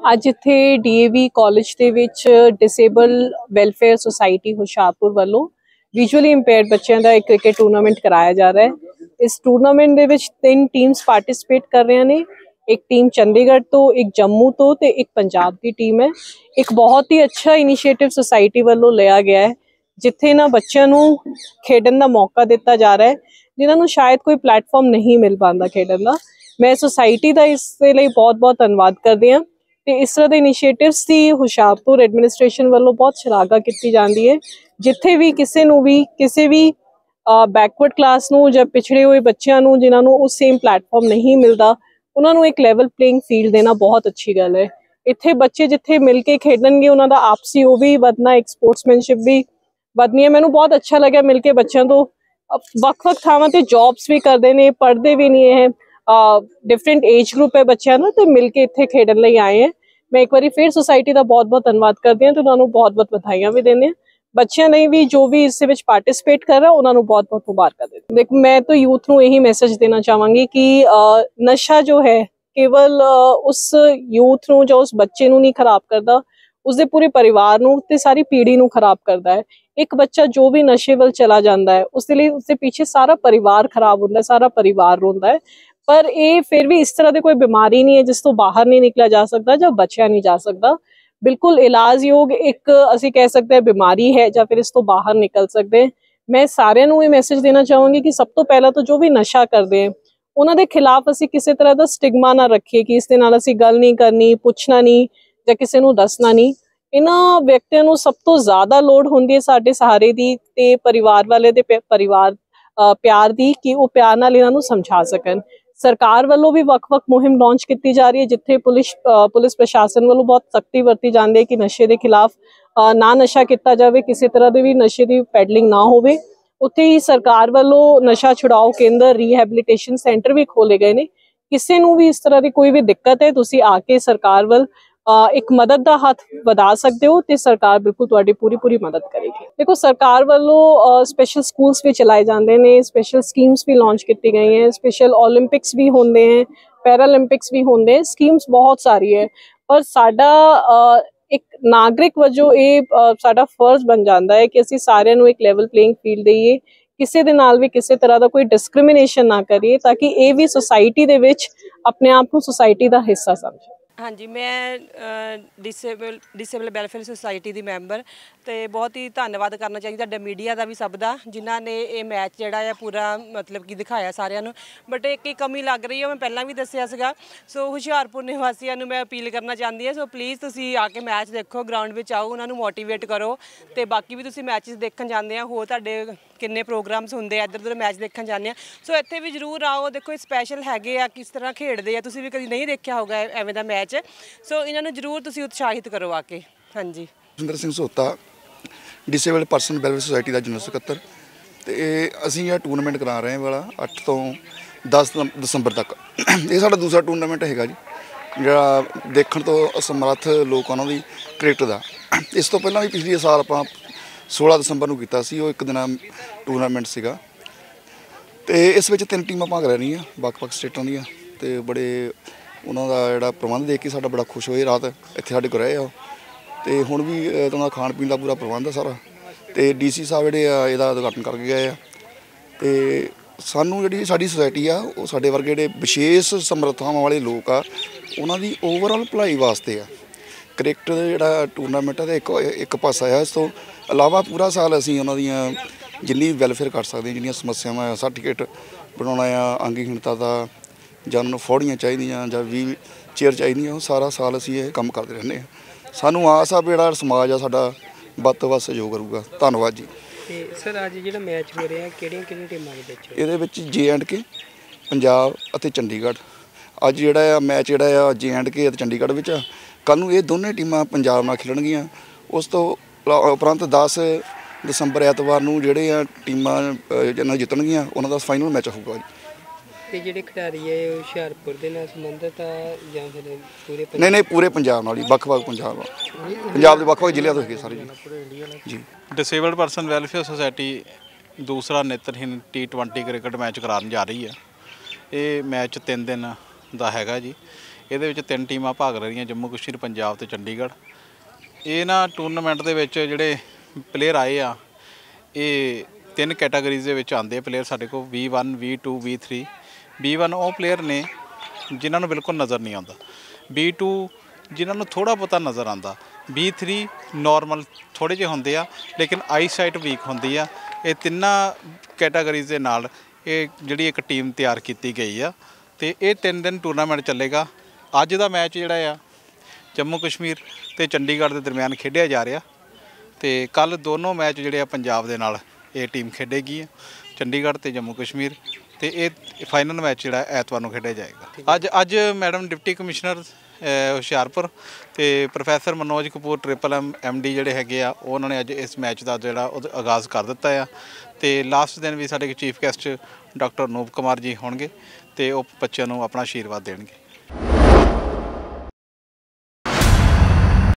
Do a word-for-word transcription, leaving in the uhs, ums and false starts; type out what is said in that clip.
ਅੱਜ ਇੱਥੇ DAV college ਦੇ ਵਿੱਚ ਡਿਸੇਬਲ ਵੈਲਫੇਅਰ ਸੁਸਾਇਟੀ ਹੁਸ਼ਿਆਰਪੁਰ ਵੱਲੋਂ ਵਿਜ਼ੂਅਲੀ ਇੰਪੇਅਰਡ ਬੱਚਿਆਂ ਦਾ ਇੱਕ ਕ੍ਰਿਕਟ ਟੂਰਨਾਮੈਂਟ ਕਰਾਇਆ ਜਾ ਰਿਹਾ ਹੈ। ਇਸ ਟੂਰਨਾਮੈਂਟ ਦੇ ਵਿੱਚ ਤਿੰਨ ਟੀਮਸ ਪਾਰਟਿਸਿਪੇਟ ਕਰ ਰਹੀਆਂ ਨੇ। ਇੱਕ ਟੀਮ ਚੰਡੀਗੜ੍ਹ ਤੋਂ, ਇੱਕ ਜੰਮੂ ਤੋਂ ਤੇ ਇੱਕ ਪੰਜਾਬ ਦੀ ਟੀਮ ਹੈ। ਇੱਕ ਬਹੁਤ ਹੀ ਅੱਛਾ ਇਨੀਸ਼ੀਏਟਿਵ ਸੁਸਾਇਟੀ ਵੱਲੋਂ ਲਿਆ ਗਿਆ ਹੈ, ਜਿੱਥੇ ਇਹਨਾਂ ਬੱਚਿਆਂ ਨੂੰ ਖੇਡਣ ਦਾ ਮੌਕਾ ਦਿੱਤਾ ਜਾ ਰਿਹਾ ਹੈ, ਜਿਨ੍ਹਾਂ ਨੂੰ ਸ਼ਾਇਦ ਕੋਈ ਪਲੇਟਫਾਰਮ ਨਹੀਂ ਮਿਲ ਪਾਉਂਦਾ ਖੇਡਣ ਦਾ। ਮੈਂ ਸੁਸਾਇਟੀ ਦਾ ਇਸ ਦੇ ਲਈ ਬਹੁਤ-ਬਹੁਤ ਧੰਨਵਾਦ ਕਰਦੀ ਹਾਂ ਤੇ ਇਸ ਤਰ੍ਹਾਂ ਦੇ ਇਨੀਸ਼ੀਏਟਿਵਸ ਦੀ ਹੁਸ਼ਿਆਰਪੁਰ ਐਡਮਿਨਿਸਟ੍ਰੇਸ਼ਨ ਵੱਲੋਂ ਬਹੁਤ ਸ਼ਲਾਘਾ ਕੀਤੀ ਜਾਂਦੀ ਹੈ। ਜਿੱਥੇ ਵੀ ਕਿਸੇ ਨੂੰ ਵੀ ਕਿਸੇ ਵੀ ਬੈਕਵਰਡ ਕਲਾਸ ਨੂੰ ਜਾਂ ਪਿਛੜੇ ਹੋਏ ਬੱਚਿਆਂ ਨੂੰ ਜਿਨ੍ਹਾਂ ਨੂੰ ਉਹ ਸੇਮ ਪਲੇਟਫਾਰਮ ਨਹੀਂ ਮਿਲਦਾ, ਉਹਨਾਂ ਨੂੰ ਇੱਕ ਲੈਵਲ ਪਲੇਇੰਗ ਫੀਲਡ ਦੇਣਾ ਬਹੁਤ ਅੱਛੀ ਗੱਲ ਹੈ। ਇੱਥੇ ਬੱਚੇ ਜਿੱਥੇ ਮਿਲ ਕੇ ਖੇਡਣਗੇ, ਉਹਨਾਂ ਦਾ ਆਪਸੀ ਉਹ ਵੀ ਵਧਣਾ, ਇੱਕ ਸਪੋਰਟਸਮੈਨਸ਼ਿਪ ਵੀ ਵਧਣੀ ਹੈ। ਮੈਨੂੰ ਬਹੁਤ ਅੱਛਾ ਲੱਗਿਆ ਮਿਲ ਕੇ ਬੱਚਿਆਂ ਤੋਂ। ਵੱਖ-ਵੱਖ ਥਾਵਾਂ ਤੇ ਜੌਬਸ ਵੀ ਕਰਦੇ ਨੇ, ਪੜ੍ਹਦੇ ਵੀ ਨਹੀਂ ਇਹ डिफरेंट एज ग्रुप है बच्चों ना, तो मिलके इत्थे खेडन लई आए हैं। मैं एक बार फिर सोसाइटी का बहुत बहुत धन्यवाद करती हूँ, तो उन्होंने बहुत बहुत बधाइयां भी देने। बच्चों ने भी जो भी इस विच पार्टिसिपेट कर रहा, उन्होंने बहुत बहुत मुबारक देती। देखो, मैं तो यूथ को यही मैसेज देना चाहवांगी कि नशा जो है केवल उस यूथ नूं, जो उस बच्चे नूं नहीं खराब करता, उसके पूरे परिवार नूं ते सारी पीढ़ी नूं खराब करता है। एक बच्चा जो भी नशे वल चला जाता है, उसके लिए उसके पीछे सारा परिवार खराब होता है, सारा परिवार रोंदा है। पर ये फिर भी इस तरह की कोई बीमारी नहीं है जिस तो बाहर नहीं निकला जा सकता, जब बचिया नहीं जा सकता। बिल्कुल इलाज योग एक असी कह सकते हैं बीमारी है, या फिर इस तो बाहर निकल सकते हैं। मैं सारिਆਂ ਨੂੰ ਇਹ मैसेज देना चाहूँगी कि सब तो पहला तो जो भी नशा करते हैं, ਉਹਨਾਂ ਦੇ ਖਿਲਾਫ ਅਸੀਂ ਕਿਸੇ ਤਰ੍ਹਾਂ ਦਾ ਸਟਿਗਮਾ ਨਾ ਰੱਖੀਏ ਕਿ ਇਸ ਦੇ ਨਾਲ ਅਸੀਂ ਗੱਲ ਨਹੀਂ ਕਰਨੀ, ਪੁੱਛਣਾ ਨਹੀਂ ਜਾਂ ਕਿਸੇ ਨੂੰ ਦੱਸਣਾ ਨਹੀਂ। ਇਹਨਾਂ ਵਿਅਕਤੀਆਂ ਨੂੰ ਸਭ ਤੋਂ ਜ਼ਿਆਦਾ ਲੋੜ ਹੁੰਦੀ ਹੈ ਸਾਡੇ ਸਹਾਰੇ ਦੀ ਤੇ ਪਰਿਵਾਰ ਵਾਲੇ ਦੇ ਪਰਿਵਾਰ ਪਿਆਰ ਦੀ, ਕਿ ਉਹ ਪਿਆਰ ਨਾਲ ਇਹਨਾਂ ਨੂੰ ਸਮਝਾ ਸਕਣ। सरकार वालों भी वक्-वक् मुहिम लॉन्च की जा रही है, जिथे पुलिस पुलिस प्रशासन वालों बहुत सख्ती वरती जाती है कि नशे के खिलाफ ना नशा किया जाए, किसी तरह के भी नशे की पैडलिंग ना होवे। उत्थे ही सरकार वालों नशा छुड़ाओ केंद्र, रीहैबिलिटेशन सेंटर भी खोले गए ने। किसी नूं भी इस तरह की कोई भी दिक्कत है, तुसीं आके सरकार वाल एक मदद का हाथ वधा सकते हो, तो सरकार बिल्कुल तुहाडी पूरी पूरी मदद करेगी। देखो, सरकार वालों स्पेशल स्कूल्स भी चलाए जाते हैं, स्पेशल स्कीम्स भी लॉन्च की गई हैं, स्पेशल ओलंपिक्स भी होंगे हैं, पैरालंपिक्स भी होंगे हैं, स्कीम्स बहुत सारी है। पर साडा एक नागरिक वजों ये साडा फर्ज बन जाता है कि असीं सारिਆਂ ਨੂੰ एक लैवल प्लेइंग फील्ड देईए, किसी दे नाल भी किसी तरह का कोई डिस्क्रिमिनेशन ना करिए, ताकि ये भी सोसाइटी दे विच अपने आप को सोसाइटी का हिस्सा समझे। हाँ जी, मैं डिसेबल डिसेबल वैलफेयर सोसाइटी की मैंबर, तो बहुत ही धन्यवाद करना चाहिए तुहाडा मीडिया का भी, सब का, जिन्होंने ये मैच जिहड़ा है पूरा मतलब कि दिखाया सारिਆਂ ਨੂੰ। बट एक ही कमी लग रही है, मैं पहला भी दसिया सीगा। सो हुशियारपुर निवासियों को मैं अपील करना चाहती हूँ, सो प्लीज़ तुसीं आके मैच देखो, ग्राउंड में आओ, उन्होंने मोटिवेट करो। तो बाकी भी तुसीं मैचेस देखण जाते हैं, होर तुहाडे किन्ने प्रोग्राम्स होंगे, इधर उधर मैच देखण जाते हैं, सो इत्थे भी जरूर आओ। देखो स्पैशल हैगे आ, किस तरह खेडदे आ, तुसीं भी कभी नहीं देखा होगा एवें दा मैच। सो इन्होंने जरूर तुसीं उत्साहित करो आके। हाँ जी, सुंदर सिंह सोता, डिसेबल परसन वैलफेयर सोसाइटी का जनरल सकत्तर। तो असीं यह टूरनामेंट करा रहे हैं वाला अठ तो दस दसंबर तक। ये साडा दूसरा टूरनामेंट हैगा जी, जिहड़ा देखण तो असमर्थ लोग उन्हां दी क्रिकेट दा। इस तो पहलां भी पिछले साल आपां सोलह दसंबर नूं कीता सी, वो एक दिन टूरनामेंट सीगा। तो इस विच तीन टीमां भाग रह रही ਵੱਖ-ਵੱਖ स्टेटां दीआं, ते बड़े उन्हां दा जिहड़ा प्रबंध देख के साडा बड़ा खुश होए। रात इत्थे साडे कोल रहे आ, ते हुण भी उन्हां दा खाण पीण दा पूरा प्रबंध है सारा। तो डी सी साहब जिहड़े आ इहदा उद्घाटन करके गए आ। ते सानूं जिहड़ी साडी सोसाइटी आ, वो साडे वर्गे जिहड़े विशेष समर्थावां वाले लोग आ, उन्हां दी ओवरऑल भलाई वास्ते आ क्रिकेट जिहड़ा टूरनामेंट है। एक एक पासा है, इस तो इलावा पूरा साल असीं उन्हां दियां जिन्नी वैलफेयर कर सकते हैं, जिन्नियां समस्यावां आ, सर्टिफिकेट बनाउणा आ अंगहीनता दा, जां उन्हां नूं फौड़ियां चाहीदियां जां व्हील चेयर चाहीदियां, सारा साल असीं ये काम करते रहने आ। सानूं आस आ भी जिहड़ा समाज आ साडा ਵੱਧ ਤੋਂ ਵੱਧ सहयोग करूगा। धन्यवाद जी। सर अज जो मैच हो रहा है, किहड़ियां किहड़ियां टीमां दे विच? इहदे विच जे एंड के, पंजाब अते चंडीगढ़। अज जिहड़ा मैच जिहड़ा जे एंड के अते चंडीगढ़ विच आ। कल नूं ये दोनों टीमां पंजाब नाल खेलणगीਆਂ। उस तो उपरंत दस दसंबर एतवार नूं जिहड़े टीमां जिन्हां जितणगीਆਂ उन्हां दा फाइनल मैच होਊਗਾ जी। ते जिहड़े खिडारी है हुशियारपुर दे नाल संबंधित आ जां फिर पूरे? नहीं नहीं, पूरे पंजाब नाल ही, ਵੱਖ-ਵੱਖ पंजाब पंजाब दे ਵੱਖ-ਵੱਖ ਜ਼ਿਲ੍ਹਿਆਂ ਤੋਂ ਹੈਗੇ ਸਾਰੇ जी जी। डिसेबल्ड परसन वैलफेयर सोसाइटी दूसरा नेत्रहीन टी ट्वेंटी क्रिकेट मैच कराने जा रही है। ये मैच तीन दिन का हैगा जी। ਇਹਦੇ ਵਿੱਚ ਤਿੰਨ ਟੀਮਾਂ ਭਾਗ ਲੈ ਰਹੀਆਂ, ਜੰਮੂ ਕਸ਼ਮੀਰ, ਪੰਜਾਬ ਤੇ ਚੰਡੀਗੜ੍ਹ। ਇਹ ਨਾ ਟੂਰਨਾਮੈਂਟ ਦੇ ਵਿੱਚ ਜਿਹੜੇ ਪਲੇਅਰ ਆਏ ਆ, ਇਹ ਤਿੰਨ ਕੈਟਾਗਰੀਜ਼ ਦੇ ਵਿੱਚ ਆਉਂਦੇ ਪਲੇਅਰ ਸਾਡੇ ਕੋਲ, V one, V two, V three. V one ਉਹ ਪਲੇਅਰ ਨੇ ਜਿਨ੍ਹਾਂ ਨੂੰ ਬਿਲਕੁਲ ਨਜ਼ਰ ਨਹੀਂ ਆਉਂਦਾ, ਵੀ ਟੂ ਜਿਨ੍ਹਾਂ ਨੂੰ ਥੋੜ੍ਹਾ ਬਹੁਤਾ ਨਜ਼ਰ ਆਉਂਦਾ, ਵੀ ਥ੍ਰੀ ਨੋਰਮਲ ਥੋੜ੍ਹੇ ਜਿਹੇ ਹੁੰਦੇ ਆ ਲੇਕਿਨ ਆਈ ਸਾਈਟ ਵੀਕ ਹੁੰਦੀ ਆ। ਇਹ ਤਿੰਨਾਂ ਕੈਟਾਗਰੀਜ਼ ਦੇ ਨਾਲ ਇਹ ਜਿਹੜੀ ਇੱਕ ਟੀਮ ਤਿਆਰ ਕੀਤੀ ਗਈ ਆ ਤੇ ਇਹ ਤਿੰਨ ਦਿਨ ਟੂਰਨਾਮੈਂਟ ਚੱਲੇਗਾ। ਅੱਜ ਦਾ ਮੈਚ ਜਿਹੜਾ ਆ ਜੰਮੂ ਕਸ਼ਮੀਰ ਤੇ ਚੰਡੀਗੜ੍ਹ ਦੇ ਦਰਮਿਆਨ ਖੇਡਿਆ ਜਾ ਰਿਹਾ ਤੇ ਕੱਲ ਦੋਨੋਂ ਮੈਚ ਜਿਹੜੇ ਆ ਪੰਜਾਬ ਦੇ ਨਾਲ ਇਹ ਟੀਮ ਖੇਡੇਗੀ, ਚੰਡੀਗੜ੍ਹ ਤੇ ਜੰਮੂ ਕਸ਼ਮੀਰ, ਤੇ ਇਹ ਫਾਈਨਲ ਮੈਚ ਜਿਹੜਾ ਐਤਵਾਰ ਨੂੰ ਖੇਡਿਆ ਜਾਏਗਾ। ਅੱਜ ਅੱਜ ਮੈਡਮ ਡਿਪਟੀ ਕਮਿਸ਼ਨਰ ਹੁਸ਼ਿਆਰਪੁਰ ਤੇ professor Manoj Kapoor triple M M D ਜਿਹੜੇ ਹੈਗੇ ਆ, ਉਹਨਾਂ ਨੇ ਅੱਜ ਇਸ ਮੈਚ ਦਾ ਜਿਹੜਾ ਉਹ ਆਗਾਜ਼ ਕਰ ਦਿੱਤਾ ਆ ਤੇ ਲਾਸਟ ਦਿਨ ਵੀ ਸਾਡੇ chief guest doctor Anoop Kumar ji ਹੋਣਗੇ ਤੇ ਉਹ ਬੱਚਿਆਂ ਨੂੰ ਆਪਣਾ ਆਸ਼ੀਰਵਾਦ ਦੇਣਗੇ।